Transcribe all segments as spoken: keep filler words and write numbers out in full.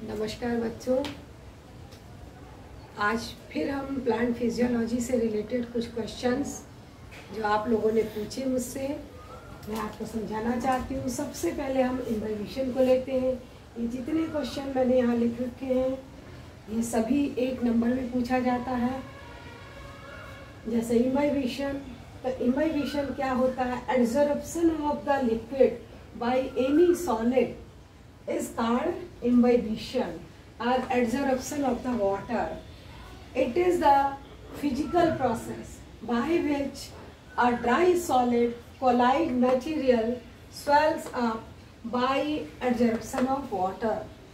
नमस्कार बच्चों, आज फिर हम प्लांट फिजियोलॉजी से रिलेटेड कुछ क्वेश्चंस जो आप लोगों ने पूछे मुझसे मैं आपको समझाना चाहती हूँ। सबसे पहले हम इम्बाइबिशन को लेते हैं। ये जितने क्वेश्चन मैंने यहाँ लिख रखे हैं ये सभी एक नंबर में पूछा जाता है। जैसे इम्बाइबिशन, तो इम्बाइबिशन क्या होता है? Absorption of the liquid by any solid is called imbibition or adsorption of the water. It is the physical process by which a dry solid colloid material swells up by adsorption of water.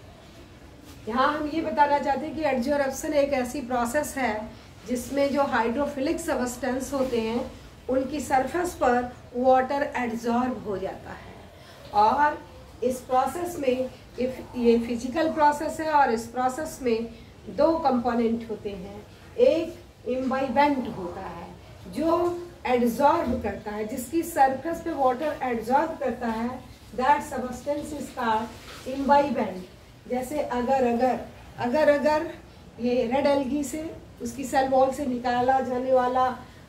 यहाँ हम ये बताना चाहते हैं कि adsorption एक ऐसी process है जिसमें जो हाइड्रोफिलिक सबस्टेंस होते हैं उनकी सरफेस पर वाटर एडजॉर्ब हो जाता है। और इस प्रोसेस में ये फिजिकल प्रोसेस है और इस प्रोसेस में दो कंपोनेंट होते हैं। एक इम्बाइबेंट होता है जो एडजॉर्ब करता है, जिसकी सरफेस पे वाटर एडजॉर्ब करता है। That substance is called imbibant. जैसे अगर अगर अगर अगर ये रेड एल्गी से उसकी सेल वॉल से निकाला जाने वाला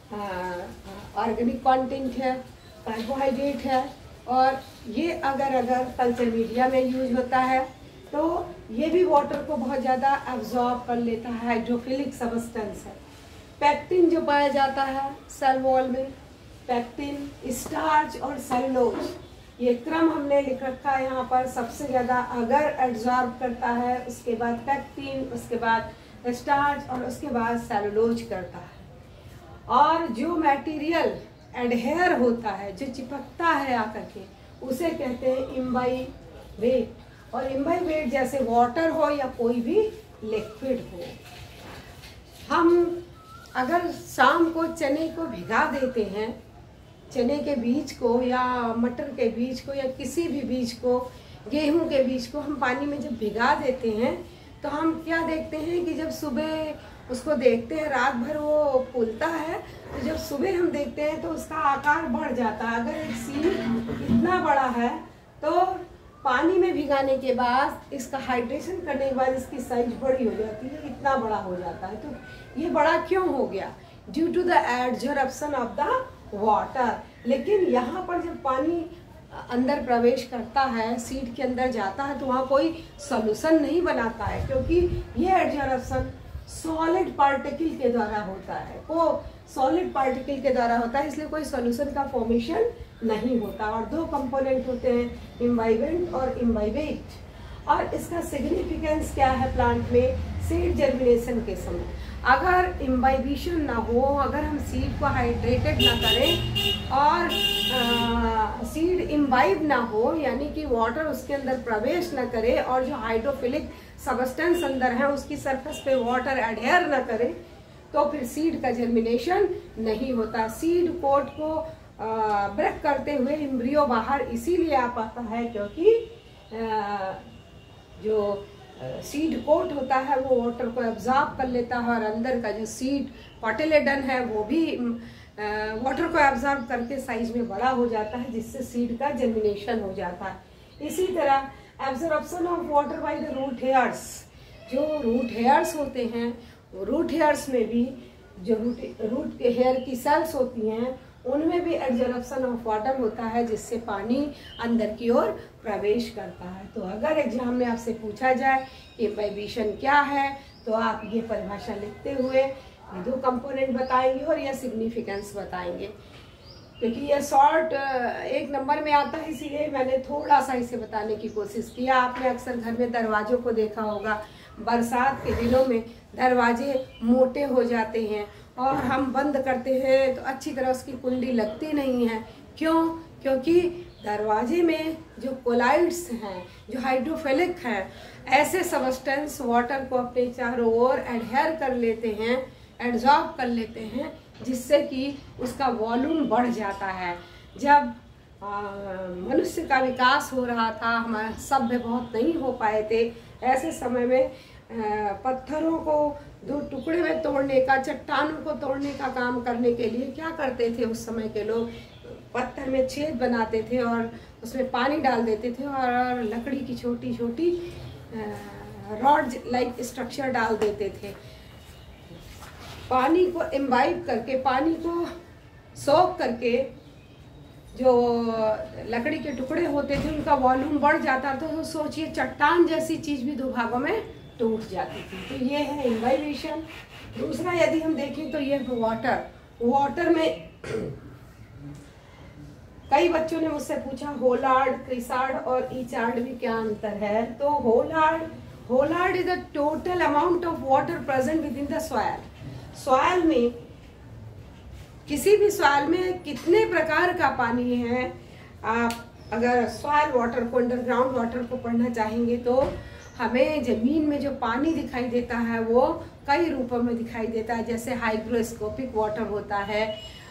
ऑर्गेनिक कंटेंट है, कार्बोहाइड्रेट है, और ये अगर अगर कल्चर मीडिया में यूज होता है तो ये भी वाटर को बहुत ज़्यादा एब्जॉर्ब कर लेता है। हाइड्रोफिलिक सबस्टेंस है। पैक्टिन जो पाया जाता है सेल वॉल में, पैक्टिन, स्टार्च और सेलुलोज, ये क्रम हमने लिख रखा है यहाँ पर। सबसे ज़्यादा अगर एब्जॉर्ब करता है, उसके बाद पैक्टिन, उसके बाद स्टार्च और उसके बाद सेलुलोज करता है। और जो मटेरियल एडहेयर होता है, जो चिपकता है आकर के, उसे कहते हैं इम्बाइबेट। और इम्बाइबेट जैसे वाटर हो या कोई भी लिक्विड हो। हम अगर शाम को चने को भिगा देते हैं, चने के बीज को या मटर के बीज को या किसी भी बीज को, गेहूं के बीज को हम पानी में जब भिगा देते हैं तो हम क्या देखते हैं कि जब सुबह उसको देखते हैं, रात भर वो फूलता है, तो जब सुबह हम देखते हैं तो उसका आकार बढ़ जाता है। अगर एक सीड इतना बड़ा है तो पानी में भिगाने के बाद, इसका हाइड्रेशन करने के बाद इसकी साइज बड़ी हो जाती है, इतना बड़ा हो जाता है। तो ये बड़ा क्यों हो गया? Due to the adsorption of the water. लेकिन यहाँ पर जब पानी अंदर प्रवेश करता है, सीड के अंदर जाता है, तो वहाँ कोई सोल्यूशन नहीं बनाता है, क्योंकि ये एडजॉर्प्शन सॉलिड पार्टिकल के द्वारा होता है। वो सॉलिड पार्टिकल के द्वारा होता है, इसलिए कोई सॉल्यूशन का फॉर्मेशन नहीं होता। और दो कंपोनेंट होते हैं, इम्बाइबेंट और इम्बाइबेट। और इसका सिग्निफिकेंस क्या है प्लांट में? सीड जर्मिनेशन के समय अगर इम्बाइबिशन ना हो, अगर हम सीड को हाइड्रेटेड ना करें और सीड इम्बाइब ना हो, यानी कि वाटर उसके अंदर प्रवेश ना करे, और जो हाइड्रोफिलिक सबस्टेंस अंदर है उसकी सरफेस पे वाटर एडहेयर ना करे, तो फिर सीड का जर्मिनेशन नहीं होता। सीड कोट को ब्रेक करते हुए एम्ब्रियो बाहर इसीलिए आ पाता है क्योंकि आ, जो सीड कोट होता है वो वाटर को एब्जॉर्ब कर लेता है, और अंदर का जो सीड कोटिलेडन है वो भी वाटर को एब्जॉर्ब करके साइज में बड़ा हो जाता है, जिससे सीड का जर्मिनेशन हो जाता है। इसी तरह absorption of water by the root hairs, जो रूट हेयर्स होते हैं, रूट हेयर्स में भी जो रूट रूट के हेयर की सेल्स होती हैं उनमें भी एब्जॉर्प्शन ऑफ वाटर होता है, जिससे पानी अंदर की ओर प्रवेश करता है। तो अगर एग्जाम में आपसे पूछा जाए कि इम्बाइबिशन क्या है, तो आप ये परिभाषा लिखते हुए ये दो कंपोनेंट बताएंगे और यह सिग्निफिकेंस बताएंगे। क्योंकि ये शॉर्ट एक नंबर में आता है, इसीलिए मैंने थोड़ा सा इसे बताने की कोशिश किया। आपने अक्सर घर में दरवाजों को देखा होगा, बरसात के दिनों में दरवाजे मोटे हो जाते हैं और हम बंद करते हैं तो अच्छी तरह उसकी कुंडी लगती नहीं है। क्यों? क्योंकि दरवाजे में जो कोलाइड्स हैं, जो हाइड्रोफिलिक हैं, ऐसे सबस्टेंस वाटर को अपने चारों ओर एडहेयर कर लेते हैं, एडजॉर्ब कर लेते हैं, जिससे कि उसका वॉल्यूम बढ़ जाता है। जब मनुष्य का विकास हो रहा था, हमारा सभ्य बहुत नहीं हो पाए थे, ऐसे समय में आ, पत्थरों को दो टुकड़े में तोड़ने का, चट्टानों को तोड़ने का काम करने के लिए क्या करते थे उस समय के लोग? पत्थर में छेद बनाते थे और उसमें पानी डाल देते थे और लकड़ी की छोटी छोटी रॉड लाइक स्ट्रक्चर डाल देते थे। पानी को इम्बाइब करके, पानी को सोख करके जो लकड़ी के टुकड़े होते थे उनका वॉल्यूम बढ़ जाता था, तो सोचिए चट्टान जैसी चीज भी दो भागों में टूट जाती थी। तो ये है इम्बाइवेशन। दूसरा यदि हम देखें तो ये वाटर, वाटर में कई बच्चों ने मुझसे पूछा होलार्ड, क्रिसार्ड और ईचार्ड में क्या अंतर है। तो holard holard is the total amount of water present within the soil. Soil में, किसी भी सॉइल में कितने प्रकार का पानी है, आप अगर सॉइल वाटर को, अंडरग्राउंड वाटर को पढ़ना चाहेंगे तो हमें जमीन में जो पानी दिखाई देता है वो कई रूपों में दिखाई देता है। जैसे हाइग्रोस्कोपिक वाटर होता है,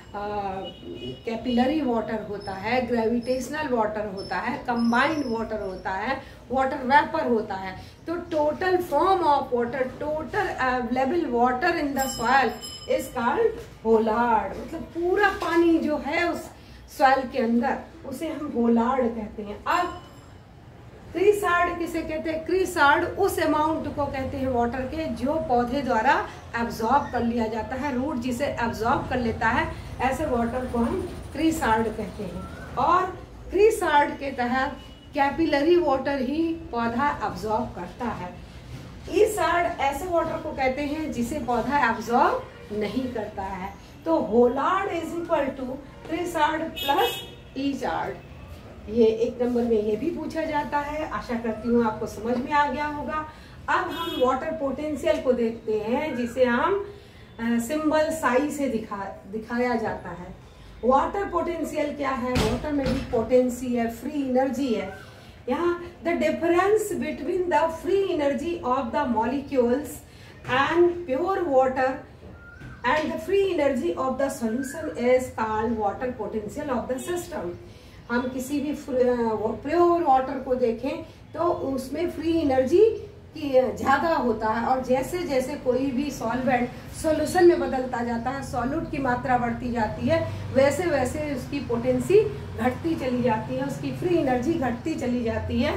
कैपिलरी वाटर होता है, ग्रेविटेशनल वाटर होता है, कंबाइंड वाटर होता है, वाटर वेपर होता है। तो total form of water, total available water in the soil is called holard. मतलब पूरा पानी जो है उस सॉइल के अंदर, उसे हम होलार्ड कहते हैं। अब क्रिसार्ड किसे कहते हैं? क्रिसार्ड उस अमाउंट को कहते हैं वाटर के जो पौधे द्वारा एब्जॉर्ब कर लिया जाता है, रूट जिसे एब्जॉर्ब कर लेता है, ऐसे वाटर को हम क्रिसार्ड कहते हैं। और क्रिसार्ड के तहत कैपिलरी वाटर ही पौधा एब्जॉर्ब करता है। ईसार्ड ऐसे वाटर को कहते हैं जिसे पौधा एब्जॉर्ब नहीं करता है। तो holard is equal to chresard plus echard. ये एक नंबर में ये भी पूछा जाता है। आशा करती हूँ आपको समझ में आ गया होगा। अब हम वाटर पोटेंशियल को देखते हैं, जिसे हम सिंबल साई से दिखा दिखाया जाता है। वाटर पोटेंशियल क्या है? वाटर में भी पोटेंसी है, फ्री एनर्जी है। यहाँ the difference between the free energy of the molecules and pure water and the free energy of the solution is called water potential of the system. हम किसी भी प्योर वाटर को देखें तो उसमें फ्री एनर्जी की ज्यादा होता है, और जैसे जैसे कोई भी सॉल्वेंट सॉल्यूशन में बदलता जाता है, सॉल्यूट की मात्रा बढ़ती जाती है, वैसे वैसे उसकी पोटेंसी घटती चली जाती है, उसकी फ्री एनर्जी घटती चली जाती है।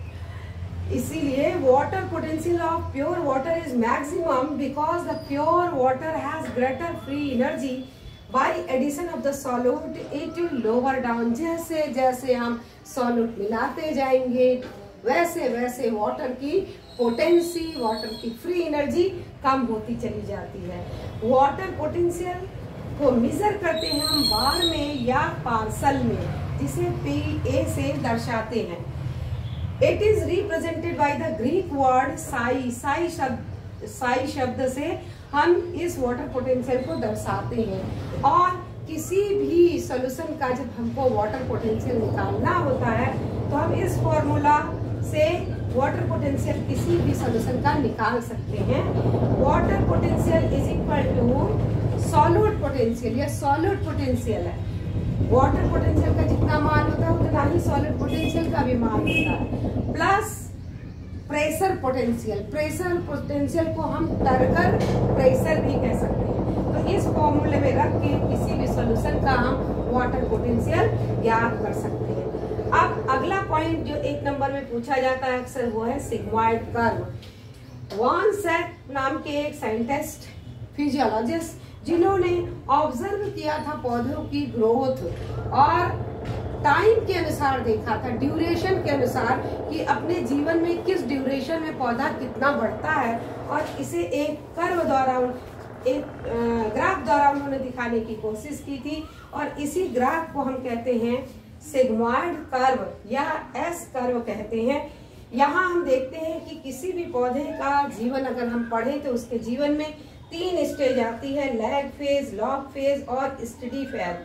इसीलिए water potential of pure water is maximum because the pure water has greater free energy. By addition of the solute, it will lower down। जैसे जैसे हम solute मिलाते जाएंगे वैसे वैसे वाटर की पोटेंसी, वाटर की फ्री एनर्जी कम होती चली जाती है। वाटर पोटेंशियल को मेजर करते हैं हम बार में या पार्सल में, जिसे पी ए से दर्शाते हैं। It is represented by the Greek word psi. Psi शब्द साई शब्द से हम इस वाटर पोटेंशियल को दर्शाते हैं। और किसी भी सॉल्यूशन का जब हमको वाटर पोटेंशियल निकालना होता है तो हम इस फॉर्मूला से वाटर पोटेंशियल किसी भी सॉल्यूशन का निकाल सकते हैं। Water potential is equal to solute potential. ये सॉल्यूट पोटेंशियल है। वाटर पोटेंशियल का जितना मान होता है उतना ही सॉल्यूट पोटेंशियल का भी मान होता है, plus pressure potential. Pressure potential को हम टर्गर प्रेशर भी कह सकते हैं। तो इस फॉर्मूले में रख के किसी भी सॉल्यूशन का हम वाटर पोटेंशियल ज्ञात कर सकते हैं। अब अगला पॉइंट जो एक नंबर में पूछा जाता है अक्सर, वो है सिग्मॉइड कर्व। वॉन सैक नाम के एक साइंटिस्ट, फिजियोलॉजिस्ट, जिन्होंने ऑब्जर्व किया था पौधों की ग्रोथ और टाइम के अनुसार देखा था, ड्यूरेशन के अनुसार, कि अपने जीवन में किस ड्यूरेशन में पौधा कितना बढ़ता है, और इसे एक कर्व द्वारा, एक ग्राफ द्वारा उन्होंने दिखाने की कोशिश की थी। और इसी ग्राफ को हम कहते हैं सिग्मॉइड कर्व या एस कर्व कहते हैं। यहाँ हम देखते हैं कि किसी भी पौधे का जीवन अगर हम पढ़ें तो उसके जीवन में तीन स्टेज आती है, लैग फेज, लॉग फेज और स्टडी फेज।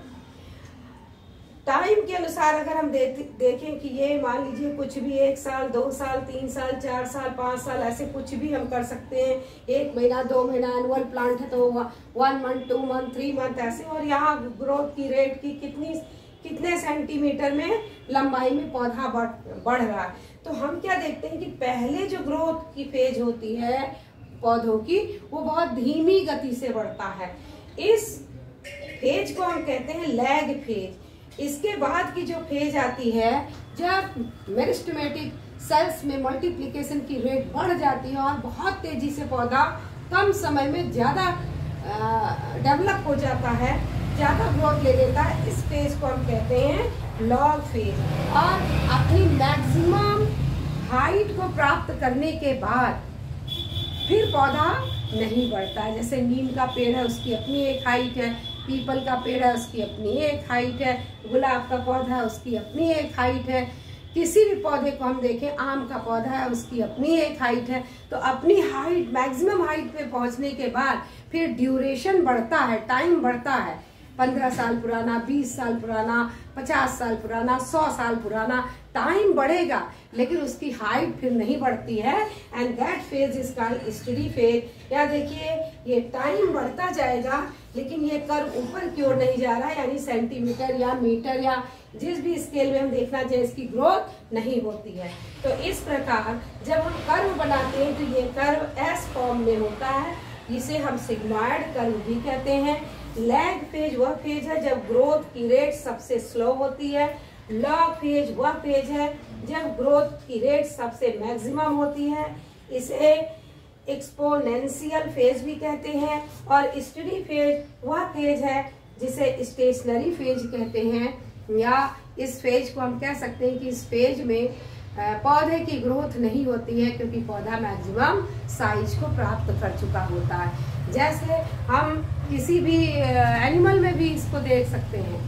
टाइम के अनुसार अगर हम देखें कि ये मान लीजिए कुछ भी एक साल, दो साल, तीन साल, चार साल, पाँच साल, ऐसे कुछ भी हम कर सकते हैं। एक महीना, दो महीना, एनुअल प्लांट है तो one month, two month, three month ऐसे। और यहाँ ग्रोथ की रेट की कितनी कितने सेंटीमीटर में लंबाई में पौधा बढ़ बढ़ रहा है। तो हम क्या देखते हैं कि पहले जो ग्रोथ की फेज होती है पौधों की, वो बहुत धीमी गति से बढ़ता है। इस फेज को हम कहते हैं लैग फेज। इसके बाद की जो फेज आती है, जब मेरिस्टेमेटिक सेल्स में मल्टीप्लिकेशन की रेट बढ़ जाती है और बहुत तेजी से पौधा कम समय में ज़्यादा डेवलप हो जाता है, ज़्यादा ग्रोथ ले लेता है। इस फेज को हम कहते हैं लॉग फेज। और अपनी मैक्सिमम हाइट को प्राप्त करने के बाद फिर पौधा नहीं बढ़ता है। जैसे नीम का पेड़ है, उसकी अपनी एक हाइट है, पीपल का पेड़ है, उसकी अपनी एक हाइट है, गुलाब का पौधा है, उसकी अपनी एक हाइट है, किसी भी पौधे को हम देखें, आम का पौधा है, उसकी अपनी एक हाइट है। तो अपनी हाइट, मैक्सिमम हाइट पे पहुंचने के बाद फिर ड्यूरेशन बढ़ता है, टाइम बढ़ता है। पंद्रह साल पुराना, बीस साल पुराना, पचास साल पुराना, सौ साल पुराना, टाइम बढ़ेगा लेकिन उसकी हाइट फिर नहीं बढ़ती है। And that phase is called study phase. या देखिए, ये टाइम बढ़ता जाएगा लेकिन ये कर्व ऊपर की ओर नहीं जा रहा है, यानी सेंटीमीटर या मीटर या जिस भी स्केल में हम देखना चाहे इसकी ग्रोथ नहीं होती है। तो इस प्रकार जब हम कर्व बनाते हैं तो ये कर्व एस फॉर्म में होता है, इसे हम सिग्मॉइड कर्व भी कहते हैं। लैग फेज वह फेज है जब ग्रोथ की रेट सबसे स्लो होती है। लॉग फेज वह फेज है जब ग्रोथ की रेट सबसे मैक्सिमम होती है। इसे एक्सपोनेंशियल फेज भी कहते हैं। और स्टडी फेज वह फेज है जिसे स्टेशनरी फेज कहते हैं, या इस फेज को हम कह सकते हैं कि इस फेज में पौधे की ग्रोथ नहीं होती है क्योंकि पौधा मैक्सिमम साइज को प्राप्त कर चुका होता है। जैसे हम किसी भी एनिमल में भी इसको देख सकते हैं,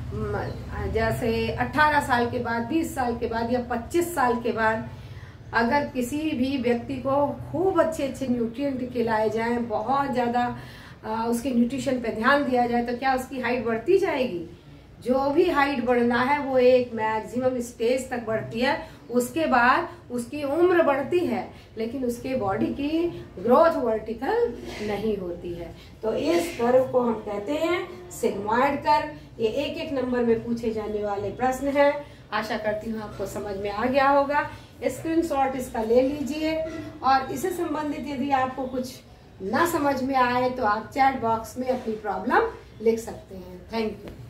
जैसे अठारह साल के बाद, बीस साल के बाद या पच्चीस साल के बाद अगर किसी भी व्यक्ति को खूब अच्छे अच्छे न्यूट्रिएंट खिलाए जाएं, बहुत ज़्यादा उसके न्यूट्रिशन पे ध्यान दिया जाए, तो क्या उसकी हाइट बढ़ती जाएगी? जो भी हाइट बढ़ना है वो एक मैक्सिमम स्टेज तक बढ़ती है, उसके बाद उसकी उम्र बढ़ती है लेकिन उसके बॉडी की ग्रोथ वर्टिकल नहीं होती है। तो इस कर्व को हम कहते हैं सिग्मॉइड कर्व। ये एक एक नंबर में पूछे जाने वाले प्रश्न हैं। आशा करती हूँ आपको समझ में आ गया होगा। स्क्रीनशॉट इसका ले लीजिए और इससे संबंधित यदि आपको कुछ ना समझ में आए तो आप चैट बॉक्स में अपनी प्रॉब्लम लिख सकते हैं। Thank you.